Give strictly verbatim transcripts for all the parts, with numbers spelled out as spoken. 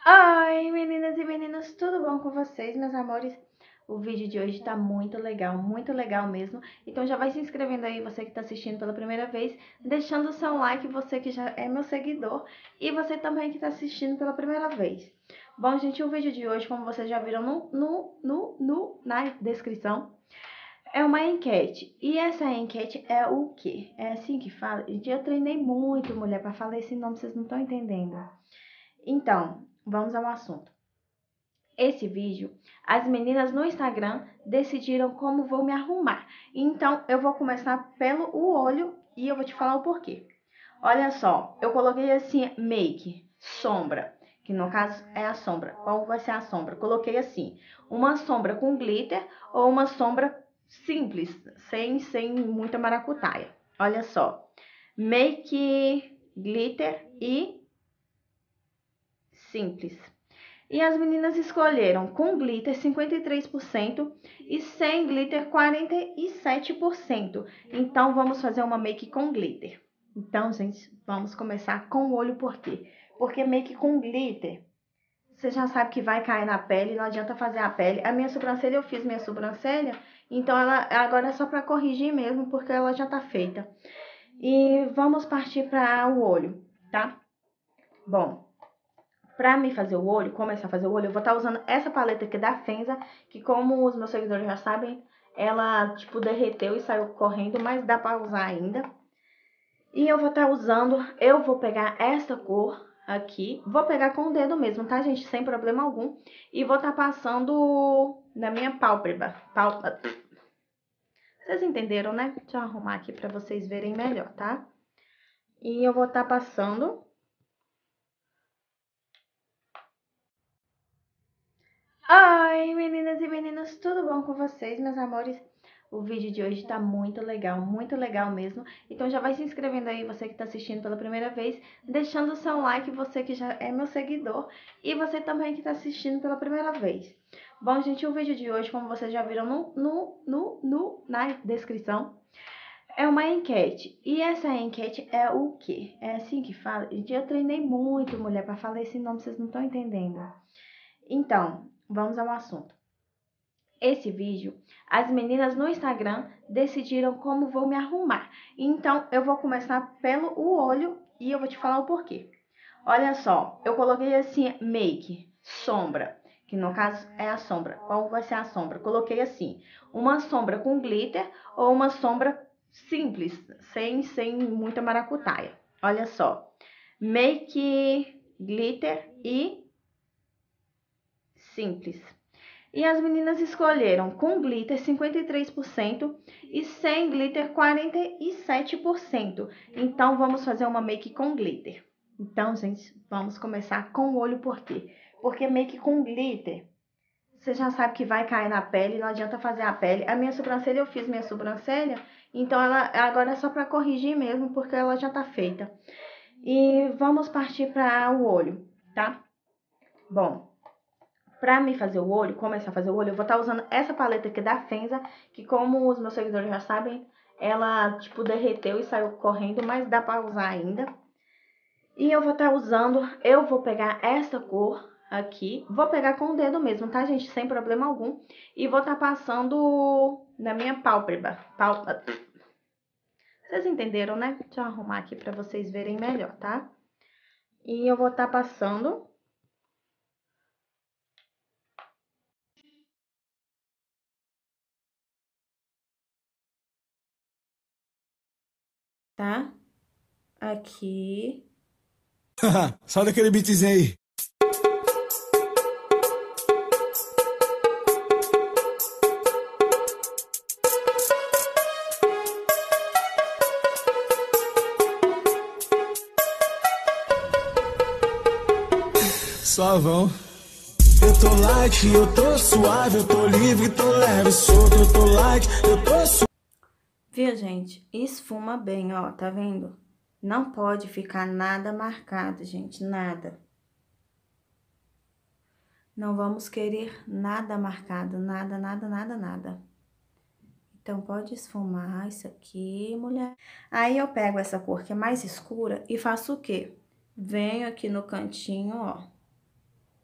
Oi, meninas e meninos, tudo bom com vocês, meus amores? O vídeo de hoje tá muito legal, muito legal mesmo. Então já vai se inscrevendo aí, você que tá assistindo pela primeira vez, deixando o seu like, você que já é meu seguidor, e você também que tá assistindo pela primeira vez. Bom, gente, o vídeo de hoje, como vocês já viram no, no, no, no, na descrição, é uma enquete. E essa enquete é o quê? É assim que fala? Gente, eu treinei muito, mulher, pra falar esse nome, vocês não estão entendendo. Então, vamos ao assunto. Esse vídeo, as meninas no Instagram decidiram como vou me arrumar. Então, eu vou começar pelo o olho e eu vou te falar o porquê. Olha só, eu coloquei assim, make, sombra, que no caso é a sombra. Qual vai ser a sombra? Coloquei assim, uma sombra com glitter ou uma sombra simples, sem, sem muita maracutaia. Olha só, make, glitter e simples. E as meninas escolheram com glitter cinquenta e três por cento e sem glitter quarenta e sete por cento. Então vamos fazer uma make com glitter. Então, gente, vamos começar com o olho por quê? Porque make com glitter, você já sabe que vai cair na pele, não adianta fazer a pele. A minha sobrancelha, eu fiz minha sobrancelha, então ela agora é só para corrigir mesmo, porque ela já tá feita. E vamos partir para o olho, tá? Bom, pra me fazer o olho, começar a fazer o olho, eu vou estar usando essa paleta aqui da Fenza, que como os meus seguidores já sabem, ela, tipo, derreteu e saiu correndo, mas dá pra usar ainda. E eu vou estar usando, eu vou pegar essa cor aqui, vou pegar com o dedo mesmo, tá, gente? Sem problema algum. E vou estar passando na minha pálpebra. Pálpebra. Vocês entenderam, né? Deixa eu arrumar aqui pra vocês verem melhor, tá? E eu vou estar passando. Oi, meninas e meninos, tudo bom com vocês, meus amores? O vídeo de hoje tá muito legal, muito legal mesmo. Então já vai se inscrevendo aí, você que tá assistindo pela primeira vez, deixando o seu like, você que já é meu seguidor, e você também que tá assistindo pela primeira vez. Bom, gente, o vídeo de hoje, como vocês já viram no, no, no, no, na descrição, é uma enquete. E essa enquete é o quê? É assim que fala? Gente, eu treinei muito, mulher, pra falar esse nome, vocês não estão entendendo. Então, vamos ao assunto. Esse vídeo, as meninas no Instagram decidiram como vou me arrumar. Então, eu vou começar pelo o olho e eu vou te falar o porquê. Olha só, eu coloquei assim, make, sombra, que no caso é a sombra. Qual vai ser a sombra? Coloquei assim, uma sombra com glitter ou uma sombra simples, sem, sem muita maracutaia. Olha só, make, glitter e simples. E as meninas escolheram com glitter cinquenta e três por cento e sem glitter quarenta e sete por cento. Então vamos fazer uma make com glitter. Então, gente, vamos começar com o olho por quê? Porque make com glitter, você já sabe que vai cair na pele, não adianta fazer a pele. A minha sobrancelha, eu fiz minha sobrancelha, então ela agora é só para corrigir mesmo, porque ela já tá feita. E vamos partir para o olho, tá? Bom, pra me fazer o olho, começar a fazer o olho, eu vou estar usando essa paleta aqui da Fenza, que como os meus seguidores já sabem, ela, tipo, derreteu e saiu correndo, mas dá pra usar ainda. E eu vou estar usando, eu vou pegar essa cor aqui, vou pegar com o dedo mesmo, tá, gente? Sem problema algum. E vou estar passando na minha pálpebra. Pálpebra. Vocês entenderam, né? Deixa eu arrumar aqui pra vocês verem melhor, tá? E eu vou estar passando. Tá? Aqui. Só daquele beatzinho aí. Suavão. Eu tô light, eu tô suave, eu tô livre, tô leve, solto, eu tô light, eu tô suave. Viu, gente? Esfuma bem, ó, tá vendo? Não pode ficar nada marcado, gente, nada. Não vamos querer nada marcado, nada, nada, nada, nada. Então, pode esfumar isso aqui, mulher. Aí, eu pego essa cor que é mais escura e faço o quê? Venho aqui no cantinho, ó.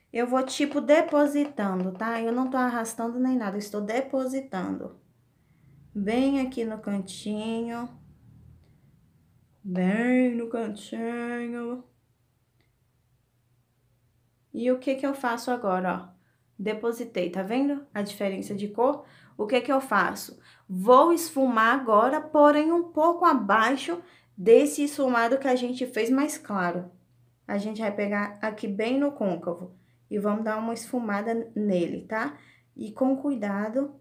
Eu vou, tipo, depositando, tá? Eu não tô arrastando nem nada, eu estou depositando. Bem aqui no cantinho. Bem no cantinho. E o que que eu faço agora, ó? Depositei, tá vendo a diferença de cor? O que que eu faço? Vou esfumar agora, porém um pouco abaixo desse esfumado que a gente fez mais claro. A gente vai pegar aqui bem no côncavo e vamos dar uma esfumada nele, tá? E com cuidado,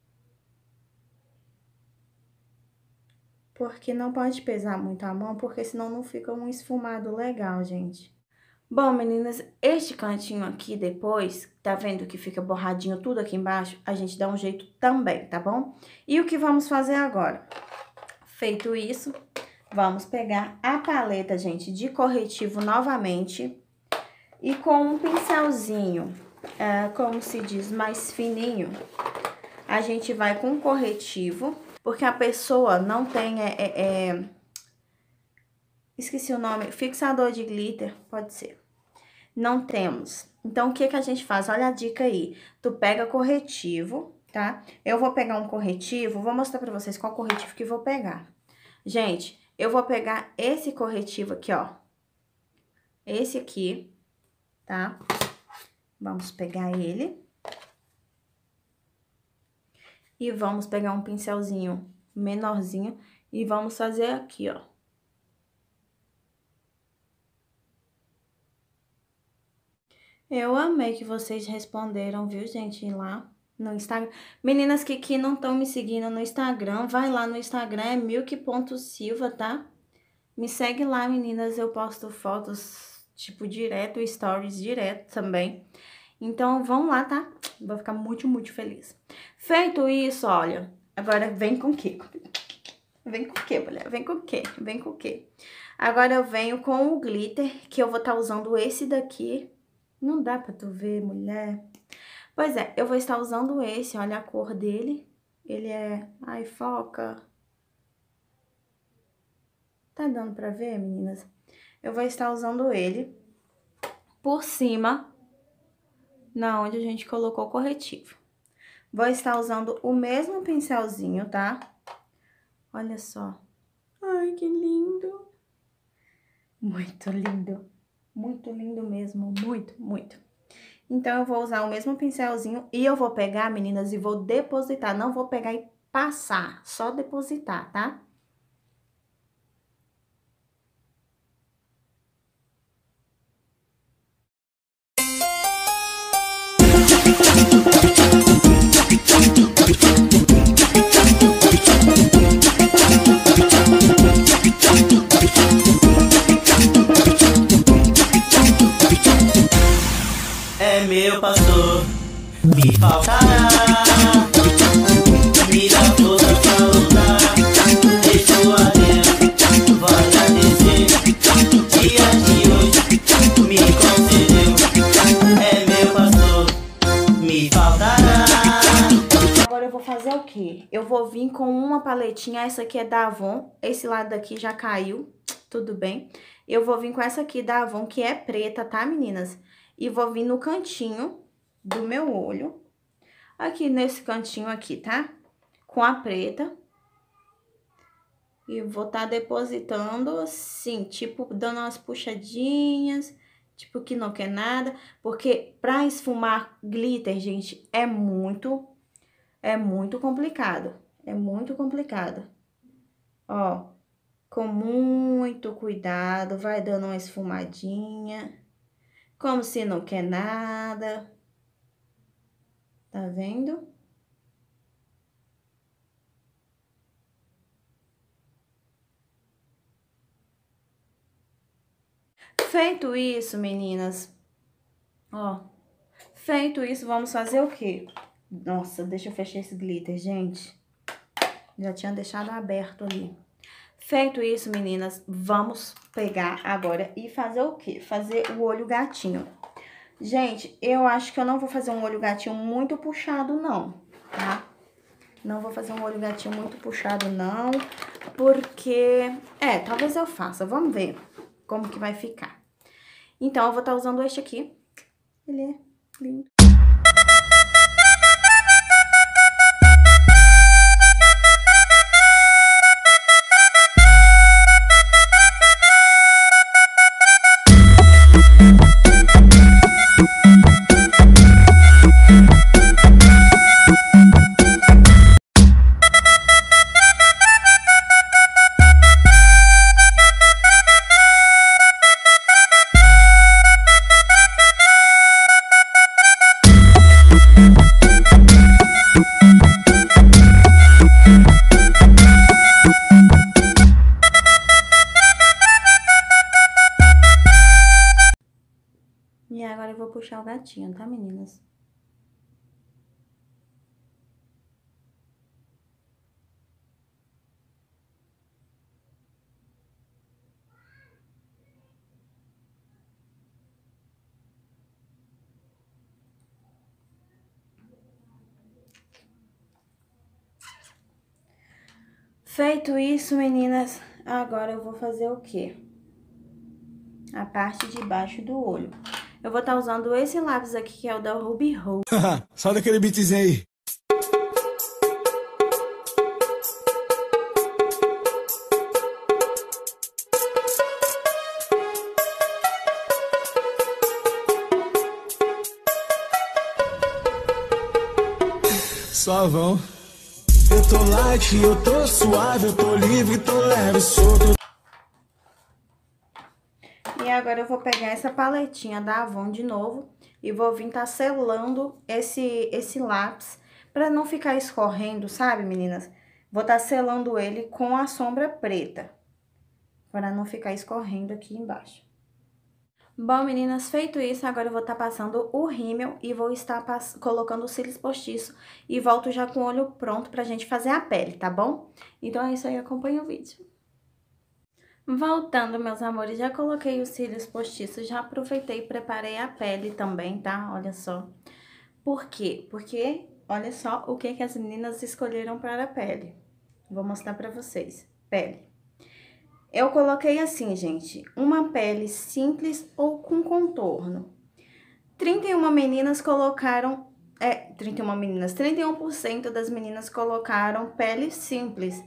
porque não pode pesar muito a mão, porque senão não fica um esfumado legal, gente. Bom, meninas, este cantinho aqui depois, tá vendo que fica borradinho tudo aqui embaixo? A gente dá um jeito também, tá bom? E o que vamos fazer agora? Feito isso, vamos pegar a paleta, gente, de corretivo novamente. E com um pincelzinho, é, como se diz, mais fininho, a gente vai com corretivo, porque a pessoa não tem, é, é, é, esqueci o nome, fixador de glitter, pode ser. Não temos. Então, o que que a gente faz? Olha a dica aí. Tu pega corretivo, tá? Eu vou pegar um corretivo, vou mostrar pra vocês qual corretivo que eu vou pegar. Gente, eu vou pegar esse corretivo aqui, ó. Esse aqui, tá? Vamos pegar ele. E vamos pegar um pincelzinho menorzinho e vamos fazer aqui, ó. Eu amei que vocês responderam, viu, gente, lá no Instagram. Meninas que, que não estão me seguindo no Instagram, vai lá no Instagram, é milk ponto silva, tá? Me segue lá, meninas, eu posto fotos, tipo, direto, stories direto também. Então, vão lá, tá? Vou ficar muito, muito feliz. Feito isso, olha, agora vem com o quê? Vem com o quê, mulher? Vem com o quê? Vem com o quê? Agora eu venho com o glitter, que eu vou estar usando esse daqui. Não dá pra tu ver, mulher. Pois é, eu vou estar usando esse, olha a cor dele. Ele é... Ai, foca. Tá dando pra ver, meninas? Eu vou estar usando ele por cima, na onde a gente colocou o corretivo. Vou estar usando o mesmo pincelzinho, tá? Olha só. Ai, que lindo. Muito lindo. Muito lindo mesmo, muito, muito. Então, eu vou usar o mesmo pincelzinho e eu vou pegar, meninas, e vou depositar. Não vou pegar e passar, só depositar, tá? É meu pastor, me faltará, me dá força pra lutar, deixa o alento, vou agradecer, dia de hoje me concedeu. É meu pastor, me faltará. Agora eu vou fazer o quê? Eu vou vir com uma paletinha, essa aqui é da Avon, esse lado daqui já caiu, tudo bem. Eu vou vir com essa aqui da Avon, que é preta, tá, meninas? E vou vir no cantinho do meu olho, aqui nesse cantinho aqui, tá? Com a preta. E vou tá depositando assim, tipo, dando umas puxadinhas, tipo que não quer nada. Porque pra esfumar glitter, gente, é muito, é muito complicado. É muito complicado. Ó, com muito cuidado, vai dando uma esfumadinha. Como se não quer nada. Tá vendo? Feito isso, meninas, ó, feito isso, vamos fazer o quê? Nossa, deixa eu fechar esse glitter, gente. Já tinha deixado aberto ali. Feito isso, meninas, vamos pegar agora e fazer o quê? Fazer o olho gatinho. Gente, eu acho que eu não vou fazer um olho gatinho muito puxado, não, tá? Não vou fazer um olho gatinho muito puxado, não, porque... É, talvez eu faça, vamos ver como que vai ficar. Então, eu vou estar usando este aqui, Ele é lindo. E agora eu vou puxar o gatinho, tá, meninas? Feito isso, meninas, agora eu vou fazer o quê? A parte de baixo do olho. Eu vou estar usando esse lápis aqui, que é o da Ruby Rose. Só daquele beatzinho aí. Suavão. Eu tô light, eu tô suave, eu tô livre, tô leve, solto. E agora eu vou pegar essa paletinha da Avon de novo e vou vir tá selando esse, esse lápis pra não ficar escorrendo, sabe, meninas? Vou tá selando ele com a sombra preta, para não ficar escorrendo aqui embaixo. Bom, meninas, feito isso, agora eu vou estar tá passando o rímel e vou estar colocando os cílios postiços e volto já com o olho pronto pra gente fazer a pele, tá bom? Então é isso aí, acompanha o vídeo. Voltando, meus amores, já coloquei os cílios postiços, já aproveitei e preparei a pele também, tá? Olha só. Por quê? Porque, olha só o que, que as meninas escolheram para a pele. Vou mostrar pra vocês. Pele. Eu coloquei assim, gente, uma pele simples ou com contorno. trinta e uma meninas colocaram, é, trinta e uma meninas, trinta e um por cento das meninas colocaram pele simples.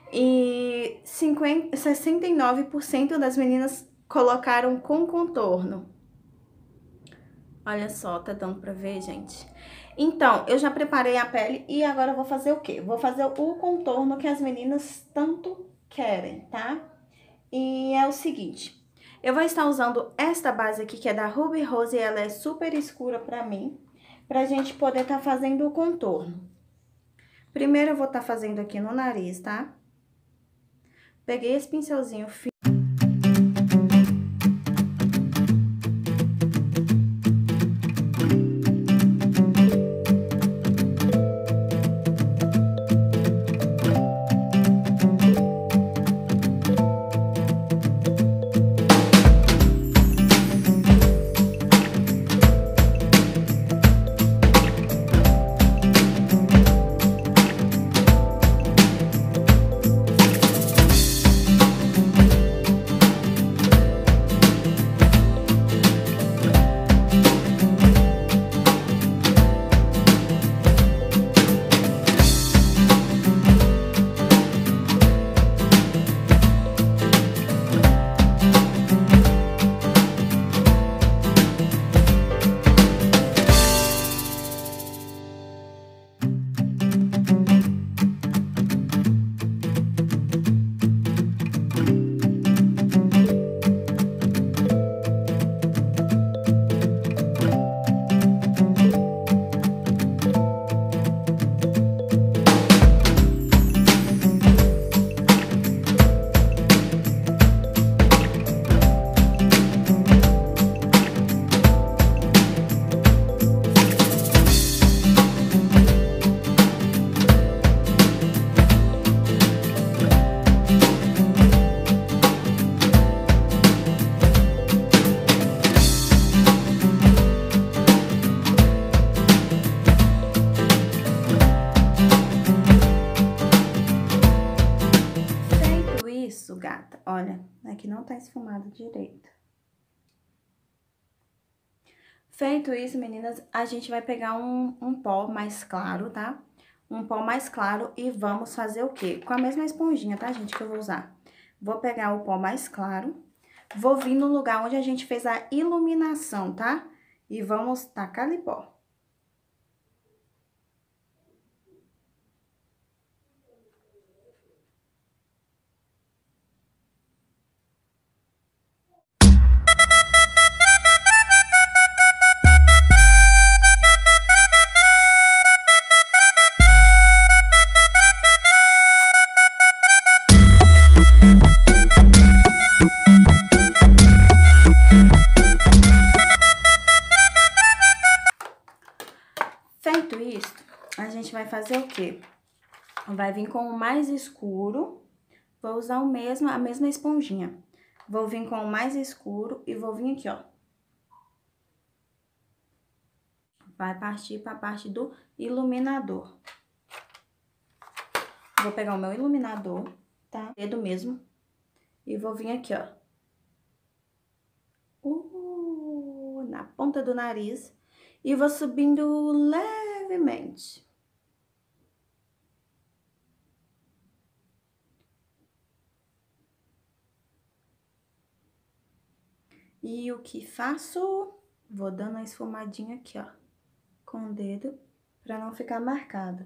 E cinquenta, sessenta e nove por cento das meninas colocaram com contorno. Olha só, tá dando pra ver, gente? Então, eu já preparei a pele e agora eu vou fazer o quê? Vou fazer o contorno que as meninas tanto querem, tá? E é o seguinte, eu vou estar usando esta base aqui, que é da Ruby Rose, e ela é super escura pra mim, pra gente poder tá fazendo o contorno. Primeiro eu vou tá fazendo aqui no nariz, tá? Peguei esse pincelzinho fino. Olha, aqui não tá esfumado direito. Feito isso, meninas, a gente vai pegar um, um pó mais claro, tá? Um pó mais claro e vamos fazer o quê? Com a mesma esponjinha, tá, gente, que eu vou usar. Vou pegar o pó mais claro, vou vir no lugar onde a gente fez a iluminação, tá? E vamos tacar ali pó. Feito isso, a gente vai fazer o quê? Vai vir com o mais escuro, vou usar o mesmo, a mesma esponjinha. Vou vir com o mais escuro e vou vir aqui, ó. Vai partir para a parte do iluminador. Vou pegar o meu iluminador, tá? Dedo mesmo. E vou vir aqui, ó. Uh, na ponta do nariz. E vou subindo levemente. E o que faço? Vou dando uma esfumadinha aqui, ó, com o dedo, pra não ficar marcado.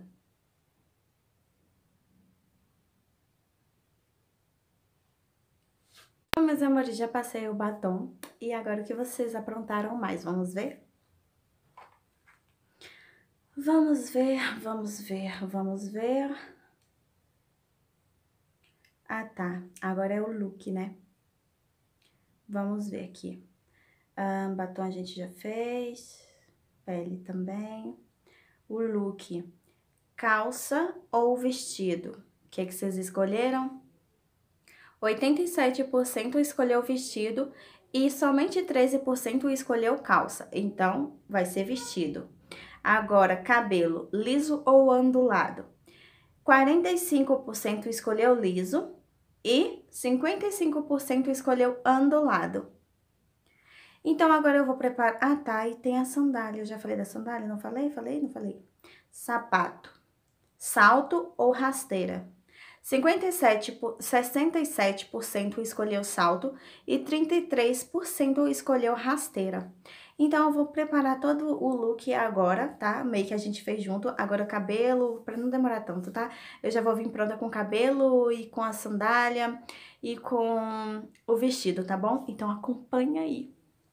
Bom, meus amores, já passei o batom. E agora o que vocês aprontaram mais? Vamos ver? Vamos ver, vamos ver, vamos ver. Ah, tá. Agora é o look, né? Vamos ver aqui. Ah, batom a gente já fez. Pele também. O look. Calça ou vestido? O que, é que vocês escolheram? oitenta e sete por cento escolheu vestido e somente treze por cento escolheu calça. Então, vai ser vestido. Agora, cabelo liso ou ondulado? quarenta e cinco por cento escolheu liso e cinquenta e cinco por cento escolheu ondulado. Então, agora eu vou preparar... Ah, tá, e tem a sandália. Eu já falei da sandália? Não falei? Falei? Não falei? Sapato. Salto ou rasteira? cinquenta e sete por... sessenta e sete por cento escolheu salto e trinta e três por cento escolheu rasteira. Então, eu vou preparar todo o look agora, tá? Meio que a gente fez junto. Agora, o cabelo, pra não demorar tanto, tá? Eu já vou vir pronta com o cabelo e com a sandália e com o vestido, tá bom? Então, acompanha aí.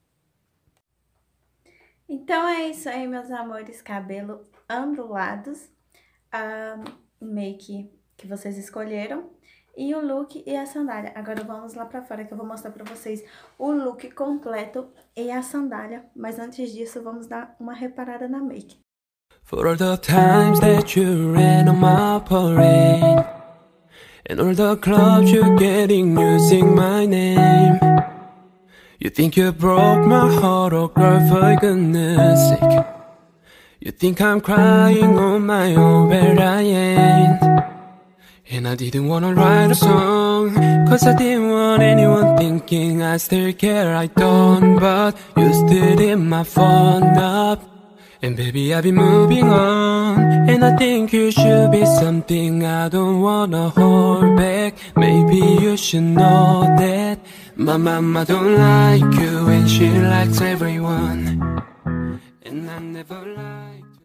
Então, é isso aí, meus amores. Cabelo ondulados. Um, make que vocês escolheram. E o look e a sandália. Agora vamos lá pra fora que eu vou mostrar pra vocês o look completo e a sandália. Mas antes disso, vamos dar uma reparada na make. For all the times that you ran on my parade and all the clubs you're getting using my name. You think you broke my heart, oh girl, for goodness sake. You think I'm crying on my own, but I ain't. And I didn't wanna write a song, cause I didn't want anyone thinking I still care, I don't. But you still hit my phone up, and baby I've been moving on. And I think you should be something I don't wanna hold back. Maybe you should know that my mama don't like you and she likes everyone. And I never liked you.